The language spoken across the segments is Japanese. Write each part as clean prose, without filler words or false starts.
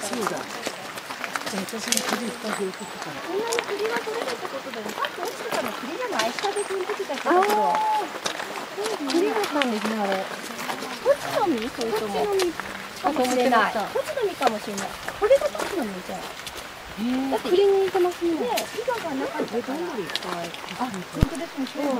そうだ。じゃあ私も栗いっぱい拾ってきたから。 こんなに栗が取れるってことでも、さっき落ちてたの栗じゃない？下で踏んできたけど。栗だったんですね、あれ。こっちの実？それとも。こっちの実かもしれない。こっちの実かもしれない。これがこっちの実じゃん。だって栗に似てますね。イガがなかったから。あ、本当ですね。そう。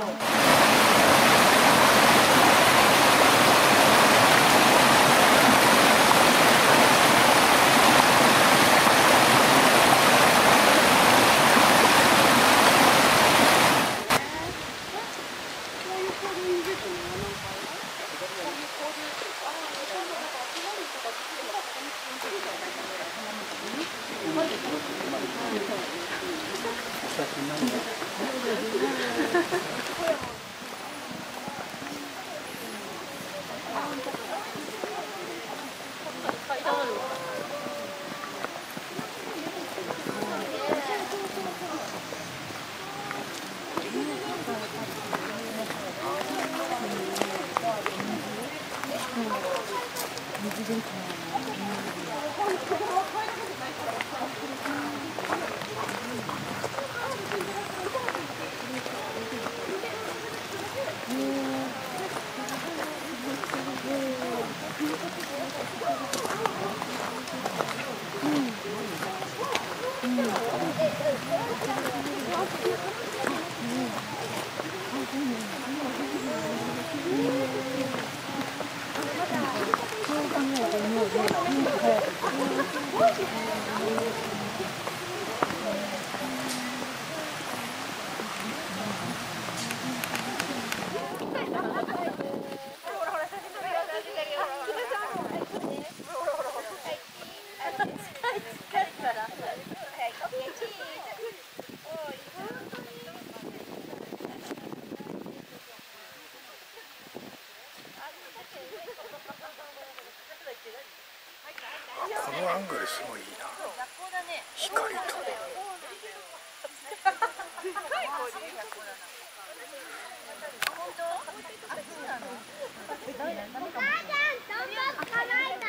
このアングルすごいいいな。光と。 お母さん、どんどん捕まえて。